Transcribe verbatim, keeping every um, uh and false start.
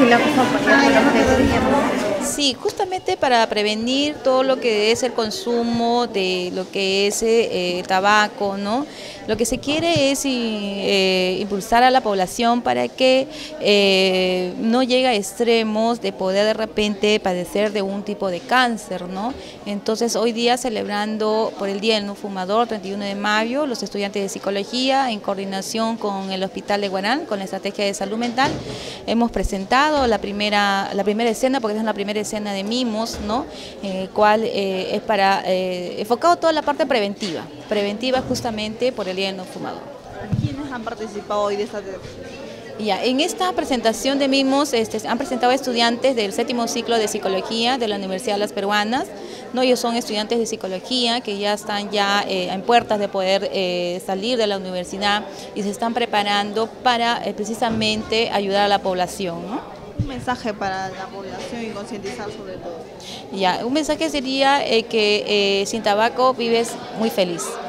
la acompañar con la mascarilla. Sí, justamente para prevenir todo lo que es el consumo de lo que es eh, tabaco, ¿no? Lo que se quiere es eh, impulsar a la población para que eh, no llegue a extremos de poder de repente padecer de un tipo de cáncer, ¿no? Entonces hoy día celebrando por el Día del No Fumador, treinta y uno de mayo, los estudiantes de psicología en coordinación con el Hospital de Huarán, con la estrategia de salud mental, hemos presentado la primera, la primera escena, porque es la primera escena de Mimos, ¿no? Eh, cual eh, es para eh, enfocado toda la parte preventiva, preventiva justamente por el Día del No Fumador. ¿Quiénes han participado hoy de esta? Ya, en esta presentación de Mimos este, han presentado estudiantes del séptimo ciclo de psicología de la Universidad de las Peruanas, ¿no? Ellos son estudiantes de psicología que ya están ya eh, en puertas de poder eh, salir de la universidad y se están preparando para eh, precisamente ayudar a la población, ¿no? Un mensaje para la población y concientizar sobre todo. Ya, un mensaje sería eh, que eh, sin tabaco vives muy feliz.